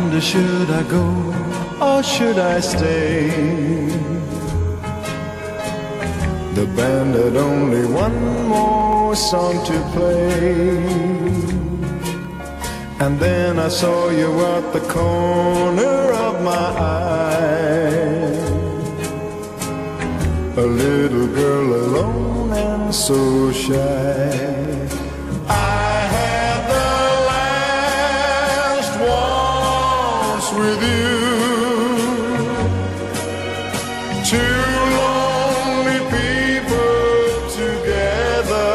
wonder, should I go or should I stay? The band had only one more song to play, and then I saw you at the corner of my eye, a little girl alone and so shy. I had the last waltz with you, two lonely people together.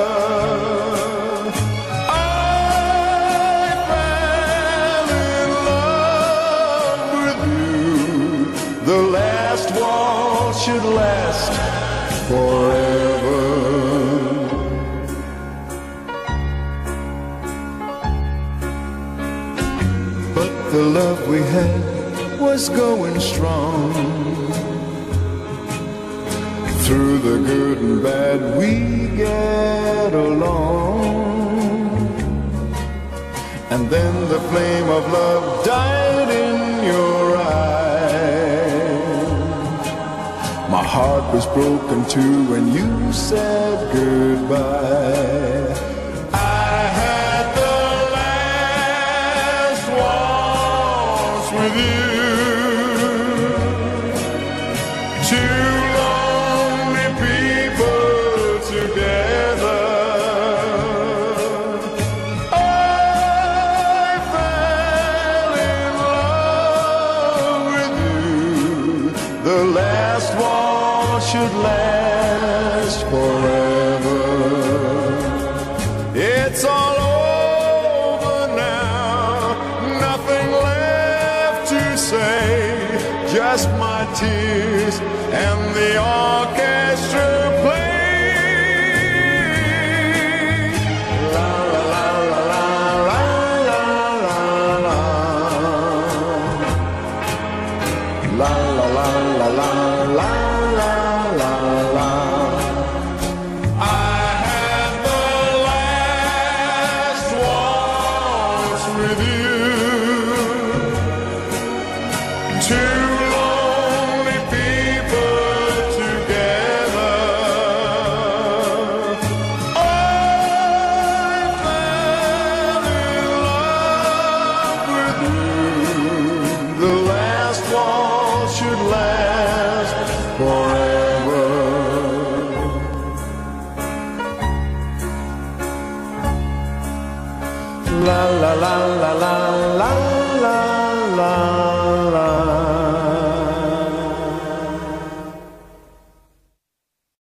I fell in love with you. The last waltz should last forever. But the love we had was going strong. Through the good and bad we get along. And then the flame of love died in your eyes. My heart was broken too when you said goodbye. I had the last waltz with you, two lonely people together. I fell in love with you. The last waltz should last forever. It's all over now, nothing left to say, just my tears and the orchestra playing. La la la la la la la la la la la la la la la la la. I had the last waltz with you, two lonely people together. I fell in love with you. The last waltz should last forever. La la la la la la la la.